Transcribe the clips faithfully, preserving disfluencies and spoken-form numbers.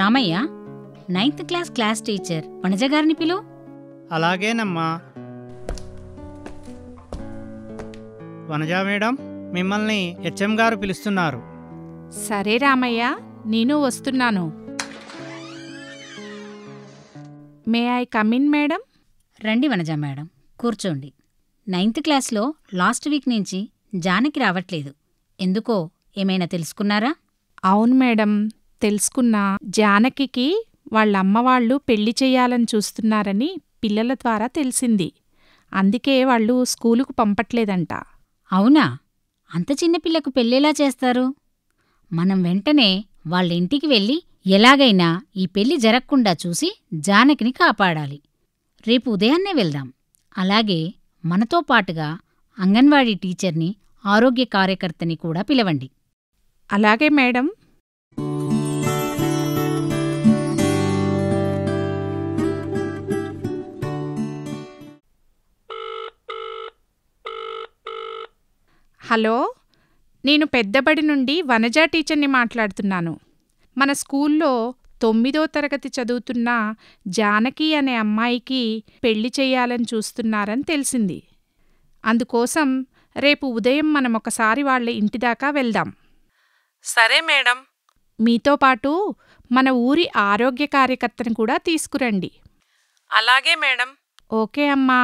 Ramayya, ninth class class teacher Vanaja గారిని పిలు. అలాగేనమ్మా. వనజ మేడం, మిమ్మల్ని హెచ్ఎం గారు పిలుస్తున్నారు. సరే రామయ్య, నేను వస్తున్నాను. May I come in madam? రండి వనజ మేడం, కూర్చోండి. నైన్త్ క్లాస్లో లాస్ట్ వీక్ నుంచి జానకి రావట్లేదు. ఎందుకో ఏమైనా తెలుసుకున్నారా? అవును మేడం, తెలుసుకున్నా. జానకికి వాళ్ళ అమ్మవాళ్ళు పెళ్లి చెయ్యాలని చూస్తున్నారని పిల్లల ద్వారా తెలిసింది. అందుకే వాళ్ళు స్కూలుకు పంపట్లేదంట. అవునా? అంత చిన్నపిల్లకు పెళ్ళెలా చేస్తారు? మనం వెంటనే వాళ్ళ ఇంటికి వెళ్ళి ఎలాగైనా ఈ పెళ్లి జరగకుండా చూసి జానకిని కాపాడాలి. రేపు ఉదయాన్నే వెళ్దాం. అలాగే మనతో పాటుగా అంగన్వాడీ టీచర్ని, ఆరోగ్య కార్యకర్తని కూడా పిలవండి. అలాగే మేడం. హలో, నేను పెద్దబడి నుండి వనజా టీచర్ని మాట్లాడుతున్నాను. మన స్కూల్లో తొమ్మిదో తరగతి చదువుతున్న జానకి అనే అమ్మాయికి పెళ్లి చెయ్యాలని చూస్తున్నారని తెలిసింది. అందుకోసం రేపు ఉదయం మనం ఒకసారి వాళ్ళ ఇంటిదాకా వెళ్దాం. సరే మేడం. మీతో పాటు మన ఊరి ఆరోగ్య కార్యకర్తను కూడా తీసుకురండి. అలాగే మేడం. ఓకే అమ్మా.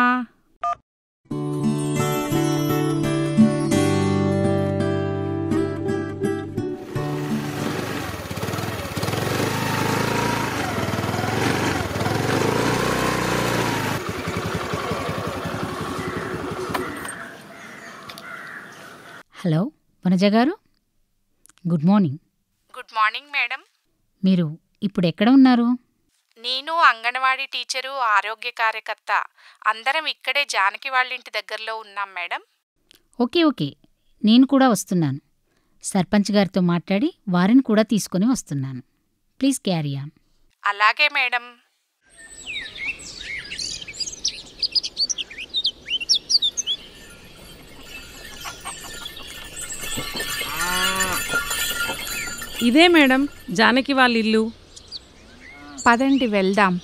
Hello Vanaja garu, good morning. Good morning madam. మీరు ఇప్పుడెక్కడ ఉన్నారు? నేను అంగన్వాడీ టీచరు, ఆరోగ్య కార్యకర్త అందరం ఇక్కడే జానకి వాళ్ళింటి దగ్గరలో ఉన్నాం మేడం. ఓకే ఓకే, నేను కూడా వస్తున్నాను. సర్పంచ్ గారితో మాట్లాడి వారిని కూడా తీసుకుని వస్తున్నాను. Please carry on. అలాగే మేడం. ఇదే మేడం జానకి వాళ్ళ ఇల్లు. పదండి వెళ్దాం.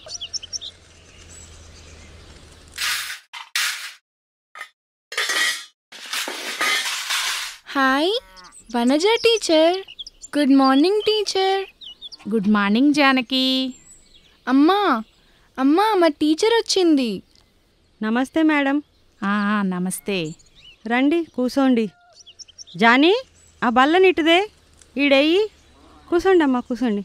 Hi Vanaja teacher. Good morning teacher. Good morning Janaki. అమ్మా అమ్మా మా టీచర్ వచ్చింది. నమస్తే మేడం. నమస్తే. రండి కూసోండి. జానీ, ఆ బల్ల నిట్టుదే ఈడెయ్యి. కూసోండి అమ్మా, కూసోండి.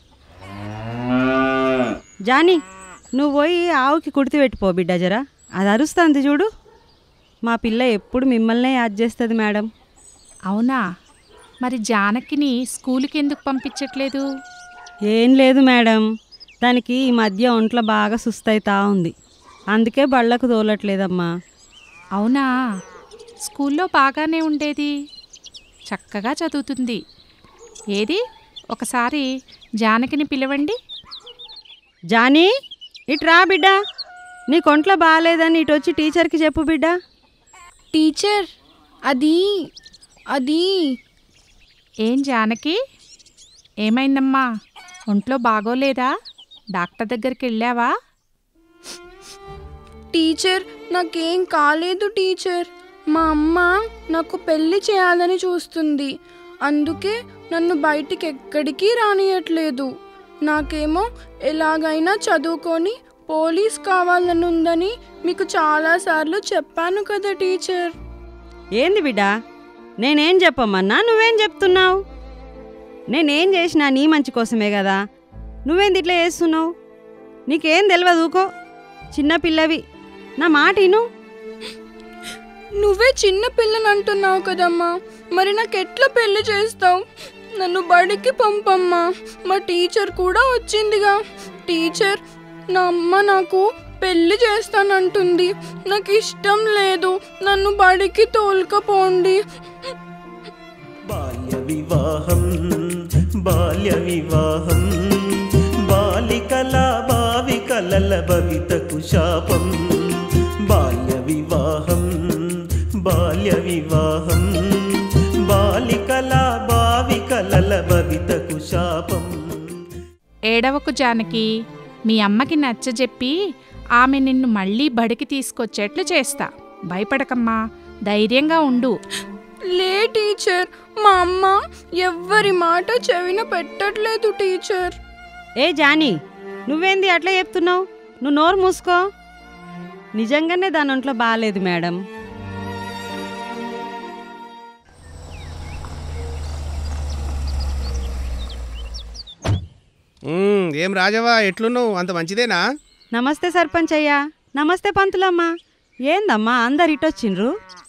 జానీ, నువ్వు పోయి ఆవుకి కుడితి పెట్టిపో బిడ్డ జరా. అది అరుస్తుంది చూడు. మా పిల్ల ఎప్పుడు మిమ్మల్నే యాద్ చేస్తుంది మేడం. అవునా? మరి జానకిని స్కూలుకి ఎందుకు పంపించట్లేదు? ఏం లేదు మేడం, దానికి ఈ మధ్య ఒంట్లో బాగా సుస్తైతా ఉంది. అందుకే బళ్ళకు తోలట్లేదమ్మా. అవునా? స్కూల్లో బాగానే ఉండేది, చక్కగా చదువుతుంది. ఏది ఒకసారి జానకిని పిలవండి. జానీ, ఇటు రా బిడ్డ. నీ కొంట్లో బాగాలేదని ఇటు వచ్చి టీచర్కి చెప్పు బిడ్డ. టీచర్, అది అది ఏం జానకి, ఏమైందమ్మా? ఒంట్లో బాగోలేదా? డాక్టర్ దగ్గరికి వెళ్ళావా? టీచర్, నాకేం కాలేదు టీచర్. మా అమ్మ నాకు పెళ్లి చేయాలని చూస్తుంది. అందుకే నన్ను బయటికి ఎక్కడికి రానియట్లేదు. నాకేమో ఎలాగైనా చదువుకొని పోలీస్ కావాలని ఉందని మీకు చాలాసార్లు చెప్పాను కదా టీచర్. ఏంది బిడ్డ, నేనేం చెప్పమ్మన్నా నువ్వేం చెప్తున్నావు? నేనేం చేసినా నీ మంచి కోసమే కదా. నువ్వేంది ఇట్లా చేస్తున్నావు? నీకేం తెలియదు, ఊకో. చిన్నపిల్లవి, నా మాట ఇను. నువ్వే చిన్న పిల్లని అంటున్నావు కదమ్మా, మరి నాకెట్లా పెళ్లి చేస్తావు? నన్ను బడికి పంపమ్మా. మా టీచర్ కూడా వచ్చిందిగా. టీచర్, నా అమ్మ నాకు పెళ్లి చేస్తానంటుంది. నాకు ఇష్టం లేదు. నన్ను బడికి తోలుకపోండి. బాల్య వివాహం బాల్య వివాహం బాలికల భావికలల భవితకు శాపం. బాల్య వివాహం బాల్య వివాహం బాలికల భావికలల భవితకు శాపం. ఏడవకు జానకి, మీ అమ్మకి నచ్చజెప్పి ఆమె నిన్ను మళ్ళీ బడికి తీసుకొచ్చేట్లు చేస్తా. భయపడకమ్మా, ధైర్యంగా ఉండు. లే టీచర్, మా అమ్మ ఎవ్వరి మాట చెవిన పెట్టట్లేదు టీచర్. ఏ జానీ, నువ్వేంది అట్లా చెప్తున్నావు? నువ్వు నోరు మూసుకో. నిజంగానే దాని ఒంట్లో బాగాలేదు మేడం. ఏం రాజవా, ఎట్లున్నావు? అంత మంచిదేనా? నమస్తే సర్పంచ్ అయ్యా. నమస్తే పంతులమ్మ. ఏందమ్మా అందరు ఇటొచ్చిండ్రు?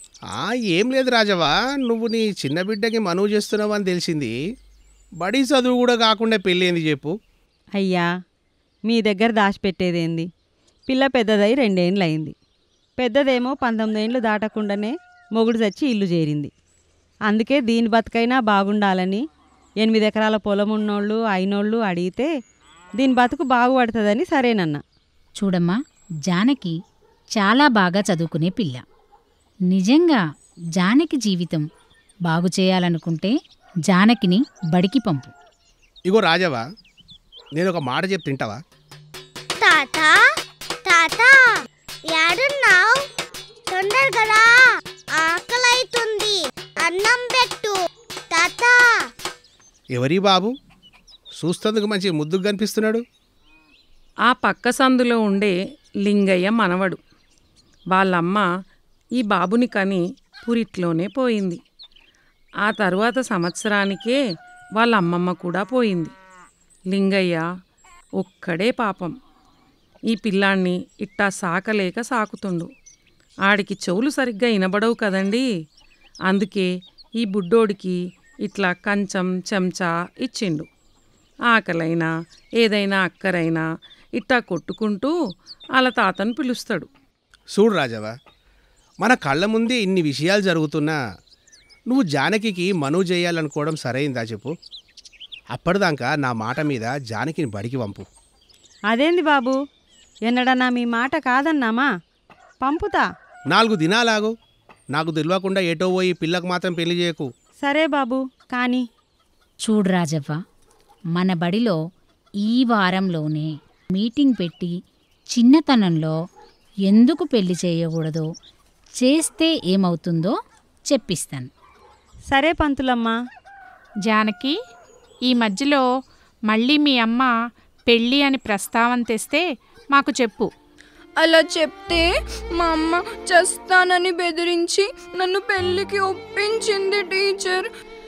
ఏం లేదు రాజవా, నువ్వు నీ చిన్న బిడ్డకి మనువు చేస్తున్నావు అని తెలిసింది. బడి చదువు కూడా కాకుండా పెళ్ళేంది చెప్పు. అయ్యా, మీ దగ్గర దాచిపెట్టేదేంది? పిల్ల పెద్దదై రెండేండ్లు అయింది. పెద్దదేమో పంతొమ్మిదేండ్లు దాటకుండానే మొగుడు చచ్చి ఇల్లు చేరింది. అందుకే దీని బతుకైనా బాగుండాలని ఎనిమిది ఎకరాల పొలం ఉన్నోళ్ళు అయినోళ్ళు అడిగితే దీని బతుకు బాగుపడుతుందని సరేనన్న. చూడమ్మా, జానకి చాలా బాగా చదువుకునే పిల్ల. నిజంగా జానకి జీవితం బాగు చేయాలనుకుంటే జానకిని బడికి పంపు. ఇగో రాజవా, నేను ఒక మాట చెప్తే తింటావా? తాతా తాతా యాడున్నావు? తొందరగా ఆకలైతుంది, అన్నం పెట్టు తాతా. ఎవరి బాబు చూస్తందుకు మంచి ముద్దుగా కనిపిస్తున్నాడు? ఆ పక్క సందులో ఉండే లింగయ్య మనవడు. వాళ్ళమ్మ ఈ బాబుని కని పురిట్లోనే పోయింది. ఆ తరువాత సంవత్సరానికే వాళ్ళ అమ్మమ్మ కూడా పోయింది. లింగయ్య ఒక్కడే పాపం ఈ పిల్లాన్ని ఇట్టా సాకలేక సాకుతుండు. ఆడికి చెవులు సరిగ్గా వినబడవు కదండి. అందుకే ఈ బుడ్డోడికి ఇట్లా కంచం చెంచా ఇచ్చిండు. ఆకలైనా ఏదైనా అక్కరైనా ఇట్టా కొట్టుకుంటూ వాళ్ళ తాతను పిలుస్తాడు. చూడు రాజవా, మన కళ్ళ ముందే ఇన్ని విషయాలు జరుగుతున్నా నువ్వు జానకికి మనువు చేయాలనుకోవడం సరైందా చెప్పు? అప్పటిదాకా నా మాట మీద జానకిని బడికి పంపు. అదేంది బాబు, ఎన్నడన్నా మీ మాట కాదన్నామా? పంపుతా. నాలుగు దినాలాగు, నాకు తెలియకుండా ఏటో పోయి పిల్లకు మాత్రం పెళ్లి చేయకు. సరే బాబు, కానీ చూడు రాజవ్వ, మన బడిలో ఈ వారంలోనే మీటింగ్ పెట్టి చిన్నతనంలో ఎందుకు పెళ్లి చేయకూడదో, చేస్తే ఏమవుతుందో చెప్పిస్తాను. సరే పంతులమ్మ. జానకి, ఈ మధ్యలో మళ్ళీ మీ అమ్మ పెళ్ళి అని ప్రస్తావన తెస్తే మాకు చెప్పు. అలా చెప్తే మా అమ్మ చస్తానని బెదిరించి నన్ను పెళ్ళికి ఒప్పించింది టీచర్.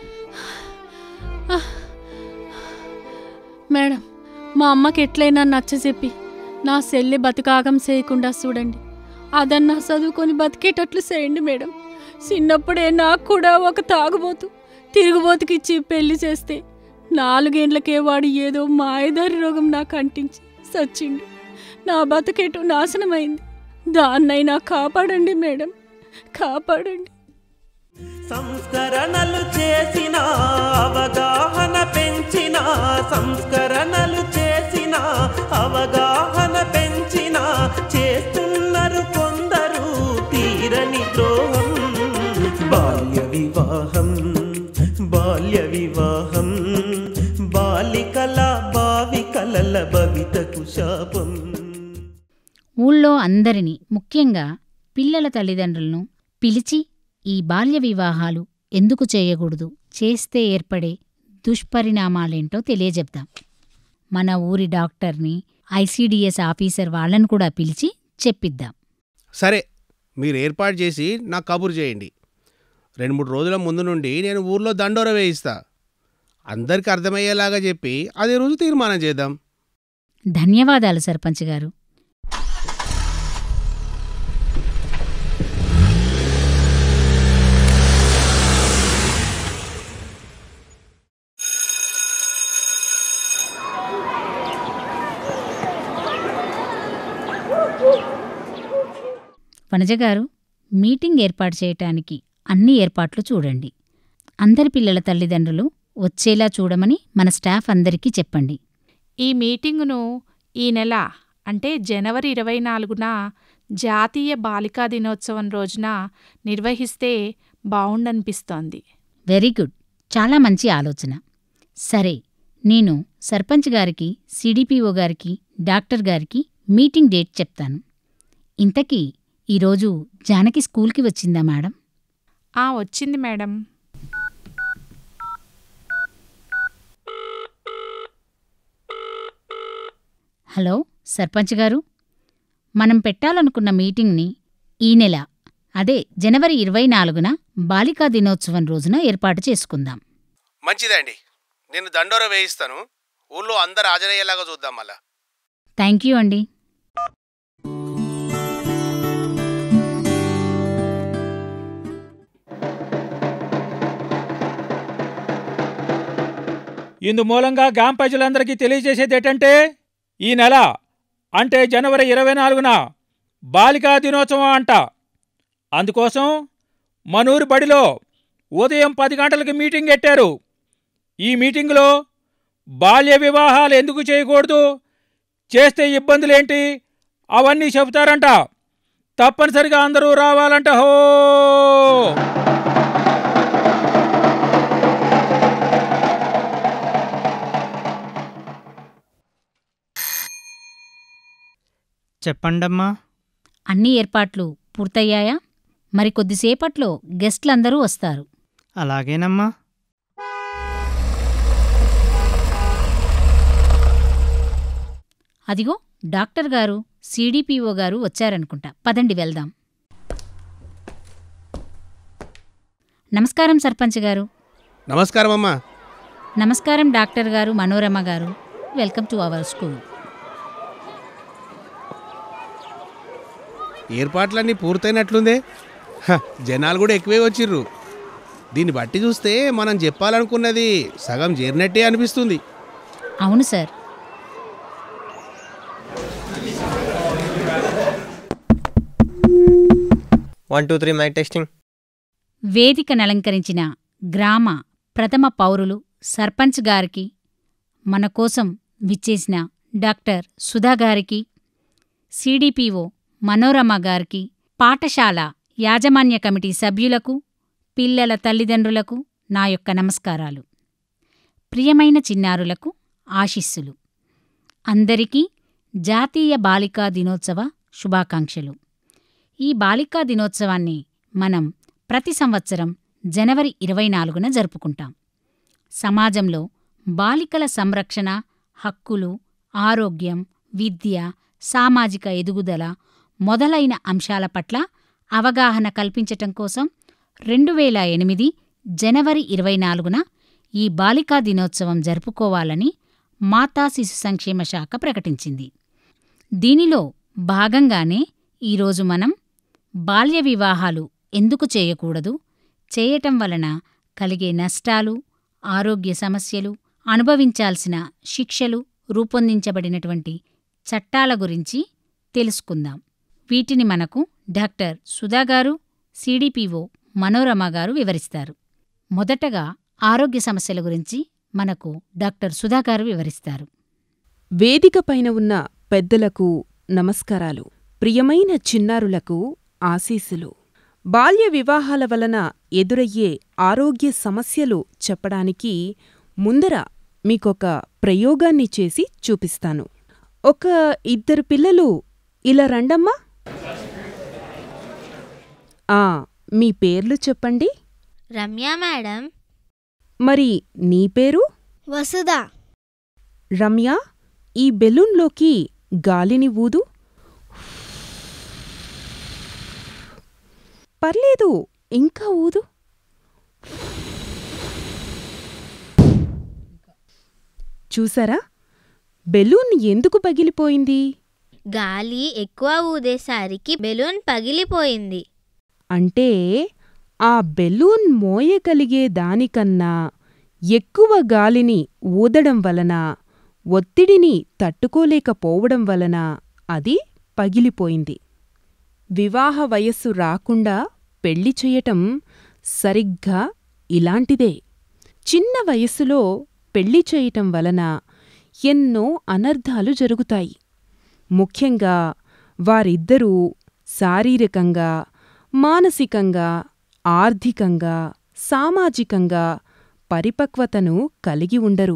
మేడం, మా అమ్మకి ఎట్లయినా నచ్చజెప్పి నా సెల్లి బతుకాగం చేయకుండా చూడండి. అదన్నా చదువుకొని బతికేటట్లు చేయండి మేడం. చిన్నప్పుడే నాకు కూడా ఒక తాగుబోతు తిరుగుబోతుకిచ్చి పెళ్లి చేస్తే నాలుగేండ్లకే వాడు ఏదో మాయదారి రోగం నాకు అంటించి సచ్చిండు. నా బతుకేటు నాశనమైంది. దాన్నైనా కాపాడండి మేడం, కాపాడండి. సంస్కరణలు చేసిన అవగాహన పెంచిన, సంస్కరణలు చేసిన అవగాహన పెంచిన, చేస్తున్నారు కొందరు తీరని ద్రోహం. బాల్య వివాహం బాల్య వివాహం బాలికల భావికలల భవితకు శాపం. ఊళ్ళో అందరినీ, ముఖ్యంగా పిల్లల తల్లిదండ్రులను పిలిచి ఈ బాల్య వివాహాలు ఎందుకు చేయకూడదు, చేస్తే ఏర్పడే దుష్పరిణామాలేంటో తెలియజెప్దాం. మన ఊరి డాక్టర్ని, ఐసీడీఎస్ ఆఫీసర్ వాళ్ళని కూడా పిలిచి చెప్పిద్దాం. సరే, మీరు ఏర్పాటు చేసి నాకు కబురు చేయండి. రెండు మూడు రోజుల ముందు నుండి నేను ఊర్లో దండోర వేయిస్తా. అందరికి అర్థమయ్యేలాగా చెప్పి అదే రోజు తీర్మానం చేద్దాం. ధన్యవాదాలు సర్పంచ్ గారు. వనజగారు, మీటింగ్ ఏర్పాటు చేయటానికి అన్ని ఏర్పాట్లు చూడండి. అందరి పిల్లల తల్లిదండ్రులు వచ్చేలా చూడమని మన స్టాఫ్ అందరికీ చెప్పండి. ఈ మీటింగును ఈ నెల అంటే జనవరి ఇరవై నాలుగున జాతీయ బాలికా దినోత్సవం రోజున నిర్వహిస్తే బావుండనిపిస్తోంది. వెరీ గుడ్, చాలా మంచి ఆలోచన. సరే, నేను సర్పంచ్ గారికి, సిడిపిఓ గారికి, డాక్టర్ గారికి మీటింగ్ డేట్ చెప్తాను. ఇంతకీ ఈరోజు జానకి స్కూల్కి వచ్చిందా మేడం? ఆ వచ్చింది మేడం. హలో సర్పంచ్ గారు, మనం పెట్టాలనుకున్న మీటింగ్ని ఈ నెల అదే జనవరి ఇరవై నాలుగున బాలికా దినోత్సవం రోజున ఏర్పాటు చేసుకుందాం. మంచిదండి, నేను దండోర వేయిస్తాను. ఊళ్ళో అందరు హాజరయ్యేలాగా చూద్దాం మళ్ళా. థ్యాంక్ యూ అండి. ఇందు మూలంగా గ్రామ ప్రజలందరికీ తెలియజేసేది ఏంటంటే, ఈ నెల అంటే జనవరి ఇరవై నాలుగున బాలికా దినోత్సవం అంట. అందుకోసం మనూరు బడిలో ఉదయం పది గంటలకి మీటింగ్ పెట్టారు. ఈ మీటింగులో బాల్య వివాహాలు ఎందుకు చేయకూడదు, చేస్తే ఇబ్బందులేంటి, అవన్నీ చెబుతారంట. తప్పనిసరిగా అందరూ రావాలంట. హో చెప్పండమ్మా. అన్ని ఏర్పాట్లు పూర్తయ్యాయా? మరి కొద్దిసేపట్లో గెస్ట్లందరూ వస్తారు. అలాగేనమ్మా. అదిగో డాక్టర్ గారు, సిడిపిఓ గారు వచ్చారనుకుంటా. పదండి వెళ్దాం. నమస్కారం సర్పంచ్ గారు. నమస్కారం అమ్మా. నమస్కారం doctor garu, Manorama garu. Welcome to our school. ఏర్పాట్లన్నీ పూర్తయినట్లుందే. హ, జనాలు కూడా ఎక్కువే వచ్చిర్రు. దీన్ని బట్టి చూస్తే మనం చెప్పాలనుకున్నది సగం చేరినట్టే అనిపిస్తుంది. అవును sir. One two three mike testing. వేదికనలంకరించిన గ్రామ ప్రథమ పౌరులు సర్పంచ్ గారికి, మన కోసం విచ్చేసిన డాక్టర్ సుధా గారికి, సిడిపిఓ మనోరమ గారికి, పాఠశాల యాజమాన్య కమిటీ సభ్యులకు, పిల్లల తల్లిదండ్రులకు నా యొక్క నమస్కారాలు. ప్రియమైన చిన్నారులకు ఆశీస్సులు. అందరికీ జాతీయ బాలికా దినోత్సవ శుభాకాంక్షలు. ఈ బాలికా దినోత్సవాన్ని మనం ప్రతి సంవత్సరం జనవరి ఇరవై నాలుగున జరుపుకుంటాం. సమాజంలో బాలికల సంరక్షణ, హక్కులు, ఆరోగ్యం, విద్య, సామాజిక ఎదుగుదల మొదలైన అంశాల పట్ల అవగాహన కల్పించటం కోసం రెండు వేల ఎనిమిది జనవరి ఇరవై నాలుగున ఈ బాలికా దినోత్సవం జరుపుకోవాలని మాతా శిశు సంక్షేమ శాఖ ప్రకటించింది. దీనిలో భాగంగానే ఈరోజు మనం బాల్య వివాహాలు ఎందుకు చేయకూడదు, చేయటం వలన కలిగే నష్టాలు, ఆరోగ్య సమస్యలు, అనుభవించాల్సిన శిక్షలు, రూపొందించబడినటువంటి చట్టాల గురించి తెలుసుకుందాం. వీటిని మనకు డాక్టర్ సుధాగారు, సిడిపిఓ మనోరమ గారు వివరిస్తారు. మొదటగా ఆరోగ్య సమస్యల గురించి మనకు డాక్టర్ సుధాగారు వివరిస్తారు. వేదికపైన ఉన్న పెద్దలకు నమస్కారాలు. ప్రియమైన చిన్నారులకు ఆశీస్సులు. బాల్య వివాహాల వలన ఎదురయ్యే ఆరోగ్య సమస్యలు చెప్పడానికి ముందర మీకొక ప్రయోగాన్ని చేసి చూపిస్తాను. ఒక ఇద్దరు పిల్లలు ఇలా రండమ్మా. ఆ మీ పేర్లు చెప్పండి. రమ్య మేడం. మరి నీ పేరు? వసుధ. రమ్య, ఈ బెలూన్లోకి గాలిని ఊదు. పర్లేదు, ఇంకా ఊదు. చూసారా, బెలూన్ ఎందుకు పగిలిపోయింది? గాలి ఎక్కువ ఊదేసరికి బెలూన్ పగిలిపోయింది. అంటే ఆ బెలూన్ మోయగలిగే దానికన్నా ఎక్కువ గాలిని ఊదడం వలన, ఒత్తిడిని తట్టుకోలేకపోవడం వలన అది పగిలిపోయింది. వివాహ వయస్సు రాకుండా పెళ్లి చెయ్యటం సరిగ్గా ఇలాంటిదే. చిన్న వయస్సులో పెళ్లి చేయటం వలన ఎన్నో అనర్థాలు జరుగుతాయి. ముఖ్యంగా వారిద్దరూ శారీరకంగా, మానసికంగా, ఆర్థికంగా, సామాజికంగా పరిపక్వతను కలిగి ఉండరు.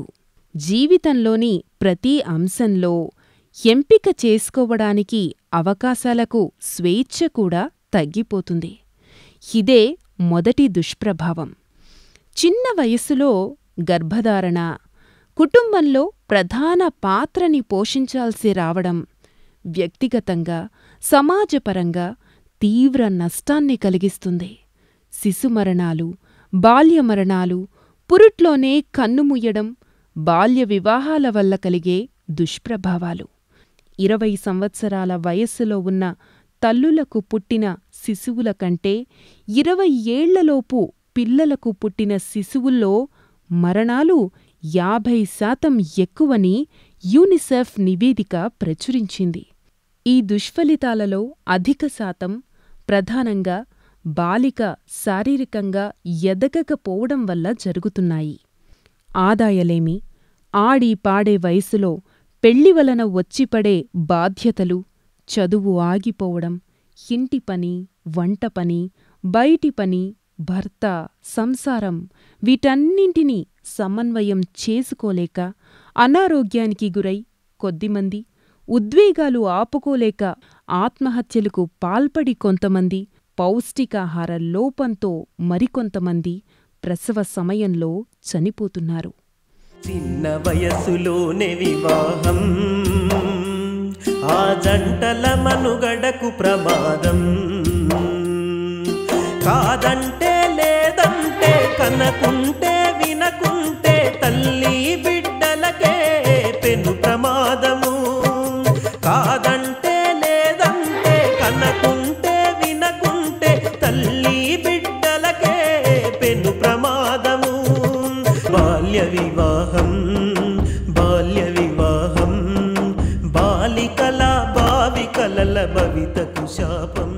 జీవితంలోని ప్రతి అంశంలో ఎంపిక చేసుకోవడానికి అవకాశాలకు స్వేచ్ఛ కూడా తగ్గిపోతుంది. ఇదే మొదటి దుష్ప్రభావం. చిన్న వయస్సులో గర్భధారణ, కుటుంబంలో ప్రధాన పాత్రని పోషించాల్సి రావడం వ్యక్తిగతంగా, సమాజపరంగా తీవ్ర నష్టాన్ని కలిగిస్తుంది. శిశుమరణాలు, బాల్యమరణాలు, పురుట్లోనే కన్నుముయ్యడం బాల్య వివాహాల వల్ల కలిగే దుష్ప్రభావాలు. ఇరవై సంవత్సరాల వయస్సులో ఉన్న తల్లులకు పుట్టిన శిశువుల కంటే ఇరవై ఏళ్లలోపు పిల్లలకు పుట్టిన శిశువుల్లో మరణాలు యాభై శాతం ఎక్కువని యూనిసెఫ్ నివేదిక ప్రచురించింది. ఈ దుష్ఫలితాలలో అధిక శాతం ప్రధానంగా బాలిక శారీరకంగా ఎదగకపోవడం వల్ల జరుగుతున్నాయి. ఆదాయలేమి, ఆడి పాడే వయసులో పెళ్లి వలన వచ్చిపడే బాధ్యతలు, చదువు ఆగిపోవడం, ఇంటి పని, వంట పని, బయటి పని, భర్త, సంసారం వీటన్నింటినీ సమన్వయం చేసుకోలేక అనారోగ్యానికి గురై కొద్దిమంది, ఉద్వేగాలు ఆపుకోలేక ఆత్మహత్యలకు పాల్పడి కొంతమంది, పౌష్టికాహార లోపంతో మరికొంతమంది ప్రసవ సమయంలో చనిపోతున్నారు. చిన్న వయసులోనే వివాహం ఆ జంటల మనుగడకు ప్రమాదం. కాదంటే లేదంటే, కనకుంటే వినకుంటే తల్లి బిడ్డలకే పెను ప్రమాదము. కాదంటే లేదంటే, కనకుంటే వినకుంటే తల్లి బిడ్డలకే పెను ప్రమాదము. బాల్య వివాహం, బాల్య వివాహం బాలికల భావికలల భవితకు శాపం.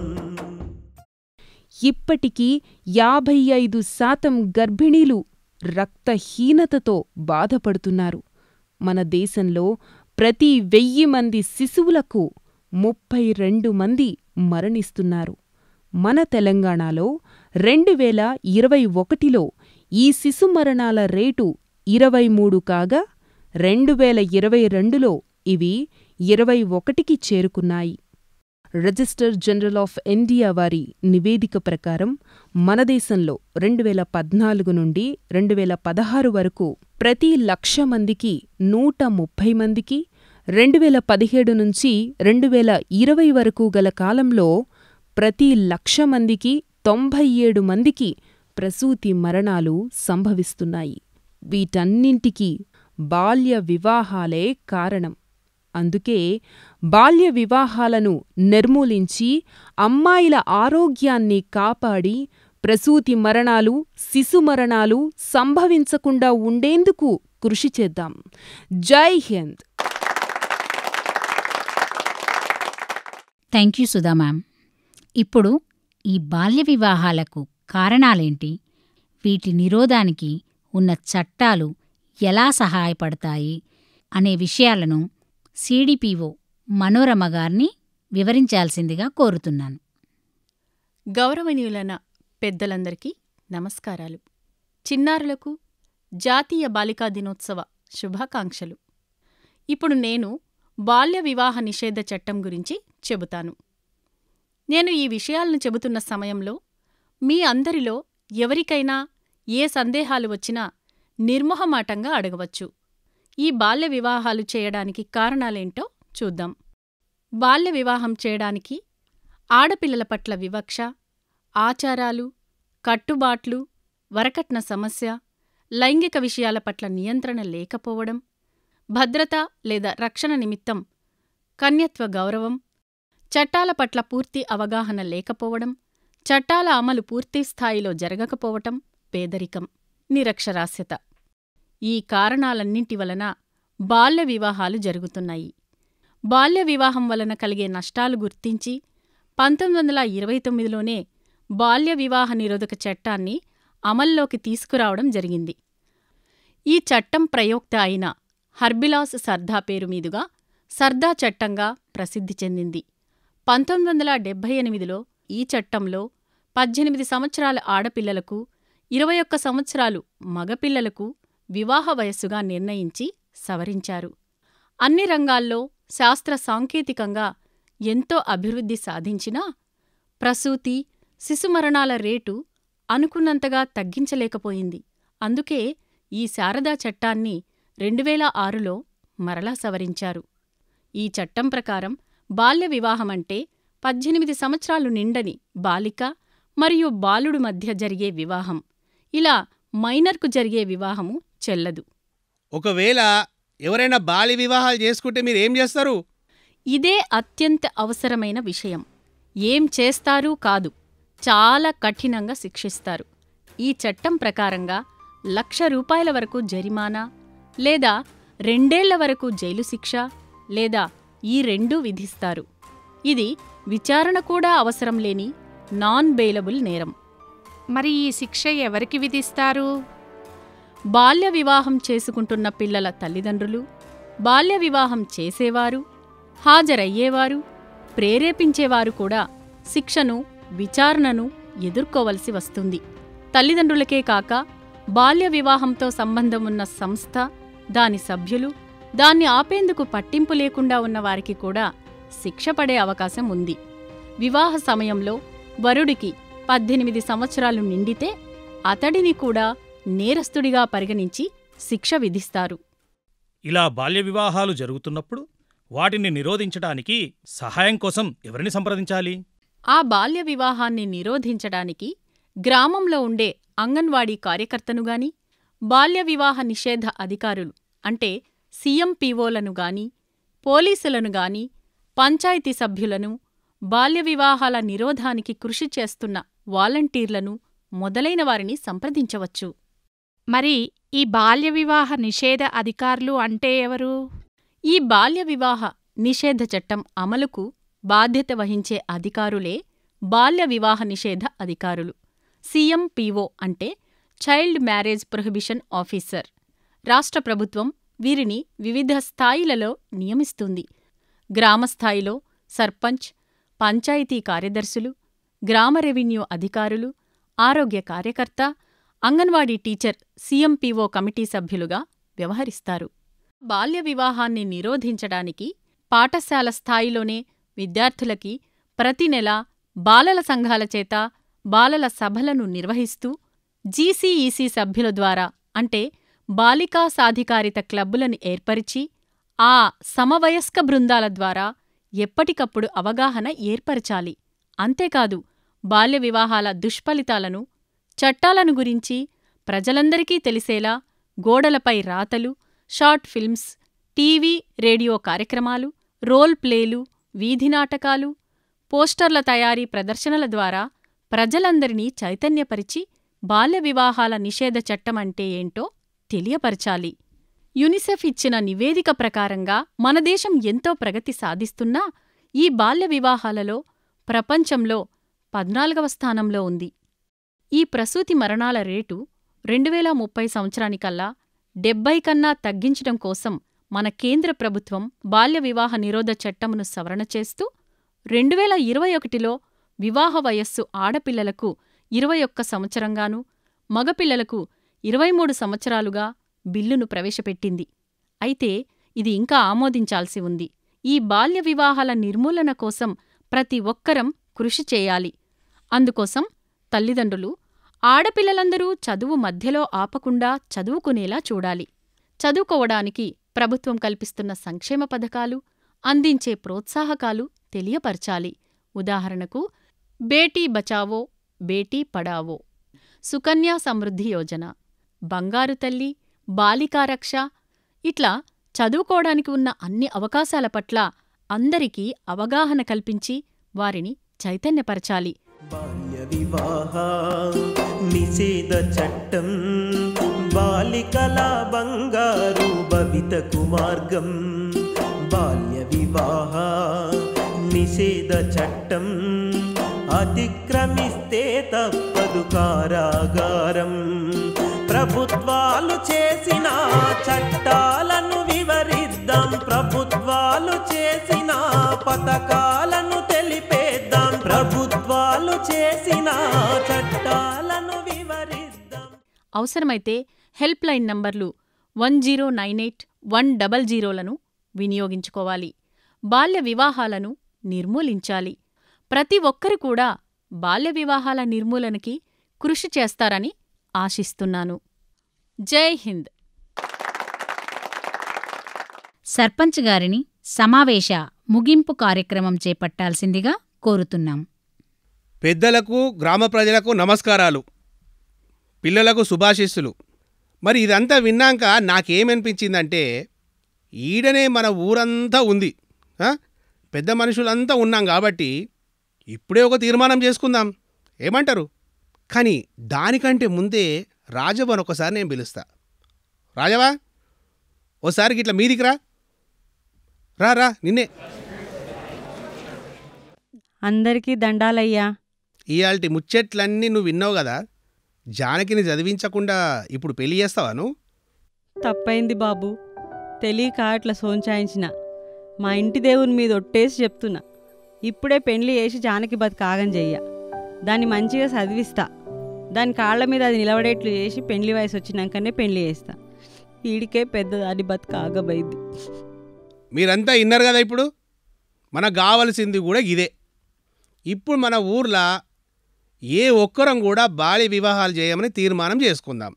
ఇప్పటికీ యాభై ఐదు శాతం గర్భిణీలు రక్తహీనతతో బాధపడుతున్నారు. మన దేశంలో ప్రతి వెయ్యి మంది శిశువులకు ముప్పై రెండు మంది మరణిస్తున్నారు. మన తెలంగాణలో రెండు వేల ఇరవై ఒకటిలో ఈ శిశు మరణాల రేటు ఇరవై మూడు కాగా రెండు వేల ఇరవై రెండులో ఇవి ఇరవై ఒకటికి చేరుకున్నాయి. రిజిస్టర్ జనరల్ ఆఫ్ ఇండియా వారి నివేదిక ప్రకారం మన దేశంలో రెండు వేల పద్నాలుగు నుండి రెండు వేల పదహారు వరకు ప్రతి లక్ష మందికి నూట ముప్పై మందికి, రెండు వేల పదిహేడు నుంచి రెండు వేల ఇరవై వరకు గల కాలంలో ప్రతి లక్ష మందికి తొంభై ఏడు మందికి ప్రసూతి మరణాలు సంభవిస్తున్నాయి. వీటన్నింటికీ బాల్య వివాహాలే కారణం. అందుకే బాల్య వివాహాలను నిర్మూలించి అమ్మాయిల ఆరోగ్యాన్ని కాపాడి ప్రసూతి మరణాలు, శిశు మరణాలు సంభవించకుండా ఉండేందుకు కృషి చేద్దాం. జై హింద్. Thank you Sudha ma'am. ఇప్పుడు ఈ బాల్య వివాహాలకు కారణాలేంటి, వీటి నిరోధానికి ఉన్న చట్టాలు ఎలా సహాయపడతాయి అనే విషయాలను సిడిపిఓ మనోరమ గారిని వివరించాల్సిందిగా కోరుతున్నాను. గౌరవనీయులైన పెద్దలందరికీ నమస్కారాలు. చిన్నారులకు జాతీయ బాలికా దినోత్సవ శుభాకాంక్షలు. ఇప్పుడు నేను బాల్య వివాహ నిషేధ చట్టం గురించి చెబుతాను. నేను ఈ విషయాలను చెబుతున్న సమయంలో మీ అందరిలో ఎవరికైనా ఏ సందేహాలు వచ్చినా నిర్మోహమాటంగా అడగవచ్చు. ఈ బాల్య వివాహాలు చేయడానికి కారణాలేంటో చూద్దాం. బాల్య వివాహం చేయడానికి ఆడపిల్లల పట్ల వివక్ష, ఆచారాలు, కట్టుబాట్లు, వరకట్న సమస్య, లైంగిక విషయాల పట్ల నియంత్రణ లేకపోవడం, భద్రత లేదా రక్షణ నిమిత్తం కన్యత్వ గౌరవం, చట్టాల పట్ల పూర్తి అవగాహన లేకపోవడం, చట్టాల అమలు పూర్తి స్థాయిలో జరగకపోవటం, పేదరికం, నిరక్షరాస్యత. ఈ కారణాలన్నింటి వలన బాల్య వివాహాలు జరుగుతున్నాయి. బాల్య వివాహం వలన కలిగే నష్టాలు గుర్తించి పంతొమ్మిది వందల ఇరవై తొమ్మిదిలోనే బాల్య వివాహ నిరోధక చట్టాన్ని అమల్లోకి తీసుకురావడం జరిగింది. ఈ చట్టం ప్రయోక్త అయిన హర్బిలాస్ సర్దా పేరు మీదుగా సర్దా చట్టంగా ప్రసిద్ధి చెందింది. పంతొమ్మిది వందల డెబ్బై ఎనిమిదిలో ఈ చట్టంలో పద్దెనిమిది సంవత్సరాల ఆడపిల్లలకు, ఇరవై ఒక్క సంవత్సరాలు మగపిల్లలకు వివాహ వయస్సుగా నిర్ణయించి సవరించారు. అన్ని రంగాల్లో శాస్త్ర సాంకేతికంగా ఎంతో అభివృద్ధి సాధించినా ప్రసూతి, శిశుమరణాల రేటు అనుకున్నంతగా తగ్గించలేకపోయింది. అందుకే ఈ శారదా చట్టాన్ని రెండువేల ఆరులో మరలా సవరించారు. ఈ చట్టం ప్రకారం బాల్య వివాహమంటే పద్దెనిమిది సంవత్సరాలు నిండని బాలిక మరియు బాలుడు మధ్య జరిగే వివాహం. ఇలా మైనర్కు జరిగే వివాహము చెల్లదు. ఒకవేళ ఎవరైనా బాల్య వివాహాలు చేసుకుంటే మీరు ఏం చేస్తారు? ఇదే అత్యంత అవసరమైన విషయం. ఏం చేస్తారు కాదు, చాలా కఠినంగా శిక్షిస్తారు. ఈ చట్టం ప్రకారంగా లక్ష రూపాయల వరకు జరిమానా లేదా రెండేళ్ల వరకు జైలు శిక్ష లేదా ఈ రెండూ విధిస్తారు. ఇది విచారణ కూడా అవసరం లేని నాన్ బెయిలబుల్ నేరం. మరి ఈ శిక్ష ఎవరికి విధిస్తారు? బాల్య వివాహం చేసుకుంటున్న పిల్లల తల్లిదండ్రులు, బాల్య వివాహం చేసేవారు, హాజరయ్యేవారు, ప్రేరేపించేవారు కూడా శిక్షను, విచారణను ఎదుర్కోవలసి వస్తుంది. తల్లిదండ్రులకే కాక బాల్య వివాహంతో సంబంధమున్న సంస్థ, దాని సభ్యులు, దాన్ని ఆపేందుకు పట్టింపు లేకుండా ఉన్నవారికి కూడా శిక్ష పడే అవకాశం ఉంది. వివాహ సమయంలో వరుడికి పద్దెనిమిది సంవత్సరాలు నిండితే అతడిని కూడా నేరస్తుడిగా పరిగణించి శిక్ష విధిస్తారు. ఇలా బాల్య వివాహాలు జరుగుతున్నప్పుడు వాటిని నిరోధించడానికి సహాయం కోసం ఎవరిని సంప్రదించాలి? ఆ బాల్య వివాహాన్ని నిరోధించడానికి గ్రామంలో ఉండే అంగన్వాడీ కార్యకర్తను గాని, బాల్య వివాహ నిషేధ అధికారులు అంటే సీఎంపీఓలను గాని, పోలీసులను గాని, పంచాయతీ సభ్యులను, బాల్య వివాహాల నిరోధానికి కృషి చేస్తున్న వాలంటీర్లను మొదలైన వారిని సంప్రదించవచ్చు. మరి ఈ బాల్య వివాహ నిషేధ అధికారులు అంటే ఎవరు? ఈ బాల్య వివాహ నిషేధ చట్టం అమలుకు బాధ్యత వహించే అధికారులే బాల్య వివాహ నిషేధ అధికారులు. సీఎంపీఓ అంటే చైల్డ్ మ్యారేజ్ ప్రొహిబిషన్ ఆఫీసర్. రాష్ట్ర ప్రభుత్వం వీరిని వివిధ స్థాయిలలో నియమిస్తుంది. గ్రామస్థాయిలో సర్పంచ్, పంచాయతీ కార్యదర్శులు, గ్రామ రెవెన్యూ అధికారులు, ఆరోగ్య కార్యకర్త, అంగన్వాడీ టీచర్ సీఎంపీఓ కమిటీ సభ్యులుగా వ్యవహరిస్తారు. బాల్య వివాహాన్ని నిరోధించడానికి పాఠశాల స్థాయిలోనే విద్యార్థులకి ప్రతి నెలా బాలల సంఘాల చేత బాలల సభలను నిర్వహిస్తూ జీసీఈసీ సభ్యుల ద్వారా అంటే బాలికా సాధికారిత క్లబ్బులను ఏర్పరిచి ఆ సమవయస్క బృందాల ద్వారా ఎప్పటికప్పుడు అవగాహన ఏర్పరచాలి. అంతేకాదు బాల్య వివాహాల దుష్ఫలితాలను, చట్టాలను గురించి ప్రజలందరికీ తెలిసేలా గోడలపై రాతలు, షార్ట్ ఫిల్మ్స్, టీవీ, రేడియో కార్యక్రమాలు, రోల్ ప్లేలు, వీధి నాటకాలు, పోస్టర్ల తయారీ, ప్రదర్శనల ద్వారా ప్రజలందరినీ చైతన్యపరిచి బాల్య వివాహాల నిషేధ చట్టమంటే ఏంటో తెలియపరచాలి. యునిసెఫ్ ఇచ్చిన నివేదిక ప్రకారంగా మన దేశం ఎంతో ప్రగతి సాధిస్తున్నా ఈ బాల్య వివాహాలలో ప్రపంచంలో పద్నాలుగవ స్థానంలో ఉంది. ఈ ప్రసూతి మరణాల రేటు రెండువేల ముప్పై సంవత్సరానికల్లా డెబ్బై కన్నా తగ్గించడం కోసం మన కేంద్ర ప్రభుత్వం బాల్య వివాహ నిరోధ చట్టమును సవరణ చేస్తూ రెండువేల ఇరవై ఒకటిలో వివాహ వయస్సు ఆడపిల్లలకు ఇరవై ఒక్క సంవత్సరంగానూ, మగపిల్లలకు ఇరవై మూడు సంవత్సరాలుగా బిల్లును ప్రవేశపెట్టింది. అయితే ఇది ఇంకా ఆమోదించాల్సి ఉంది. ఈ బాల్య వివాహాల నిర్మూలన కోసం ప్రతి ఒక్కరం కృషి చేయాలి. అందుకోసం తల్లిదండ్రులు ఆడపిల్లలందరూ చదువు మధ్యలో ఆపకుండా చదువుకునేలా చూడాలి. చదువుకోవడానికి ప్రభుత్వం కల్పిస్తున్న సంక్షేమ పథకాలు, అందించే ప్రోత్సాహకాలు తెలియపరచాలి. ఉదాహరణకు బేటీ బచావో, బేటీ పడావో, సుకన్యా సమృద్ధి యోజన, బంగారు తల్లి, బాలికారక్ష, ఇట్లా చదువుకోవడానికి ఉన్న అన్ని అవకాశాల పట్ల అందరికీ అవగాహన కల్పించి వారిని చైతన్యపరచాలి. బాల్య వివాహ నిషేధ చట్టం బాలికల బంగారు భవితకు మార్గం. బాల్య వివాహ నిషేధ చట్టం అతిక్రమిస్తే తప్పదు కారాగారం. ప్రభుత్వాలు చేసిన చట్టాలను వివరిద్దాం, ప్రభుత్వాలు చేసిన పథకాలను తెలిపేద్దాం, ప్రభుత్వాలు చేసిన చట్టాలను వివరిద్దాం. అవసరమైతే హెల్ప్ లైన్ నంబర్లు one zero nine eight one double జీరోలను వినియోగించుకోవాలి. బాల్య వివాహాలను నిర్మూలించాలి. ప్రతి ఒక్కరు కూడా బాల్య వివాహాల నిర్మూలనకి కృషి చేస్తారని ఆశిస్తున్నాను. జై హింద్. సర్పంచ్ గారిని సమావేశ ముగింపు కార్యక్రమం చేపట్టాల్సిందిగా కోరుతున్నాం. పెద్దలకు గ్రామ ప్రజలకు నమస్కారాలు, పిల్లలకు శుభాశీస్సులు. మరి ఇదంతా విన్నాక నాకేమనిపించిందంటే ఈడనే మన ఊరంతా ఉంది, పెద్ద మనుషులంతా ఉన్నాం కాబట్టి ఇప్పుడే ఒక తీర్మానం చేసుకుందాం, ఏమంటారు? కానీ దానికంటే ముందే రాజవ్వని ఒకసారి నేను పిలుస్తా. రాజవా, ఓసారి గిట్లా మీదికి రా రా రా నిన్నే. అందరికీ దండాలయ్యా. ఇయాల్టి ముచ్చట్లన్నీ నువ్వు విన్నావు కదా, జానకిని చదివించకుండా ఇప్పుడు పెళ్లి చేస్తావా నువ్వు? తప్పైంది బాబు, తెలియక అట్లా సోంచాయించిన. మా ఇంటి దేవుని మీద ఒట్టేసి చెప్తున్నా, ఇప్పుడే పెళ్లి చేసి జానకి బతుకు ఆగం చెయ్య. దాన్ని మంచిగా చదివిస్తా, దాని కాళ్ళ మీద అది నిలబడేట్లు చేసి పెళ్లి వయసు వచ్చినాకనే పెళ్లి చేస్తా. ఈడికే పెద్దదాని బతుకు ఆగబైద్ది. మీరంతా విన్నారు కదా, ఇప్పుడు మనకు కావలసింది కూడా ఇదే. ఇప్పుడు మన ఊర్లో ఏ ఒక్కరం కూడా బాల్య వివాహాలు చేయమని తీర్మానం చేసుకుందాం.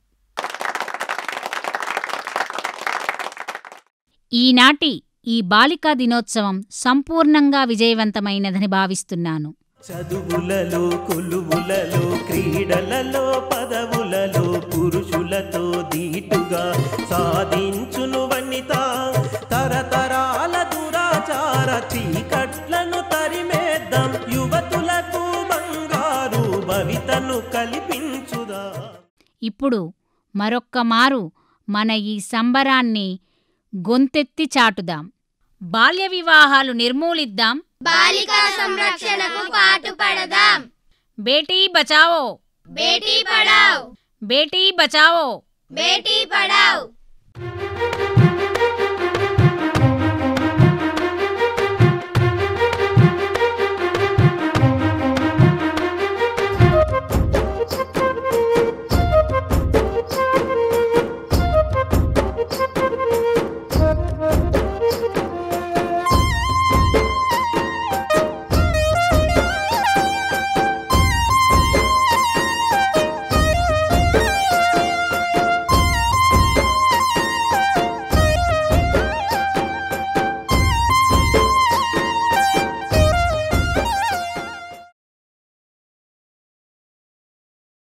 ఈనాటి ఈ బాలికా దినోత్సవం సంపూర్ణంగా విజయవంతమైనదని భావిస్తున్నాను. చదువులలో కొలువులలో క్రీడలలో పదవులలో పురుషులతో దీటుగా సాధించును వనిత, తరతరాల దురాచార చీకట్లను తరిమేద్దాం, యువతులకు బంగారు భవితను కల్పించుదా. ఇప్పుడు మరొక్క మారు మన ఈ సంబరాన్ని గొంతెత్తి చాటుదాం. బాల్య వివాహాలు నిర్మూలిద్దాం, బాలికా సంరక్షణకు పాటుపడదాం. బేటీ బచావో బేటీ పడావ్ బేటీ బచావో బేటీ పడావ్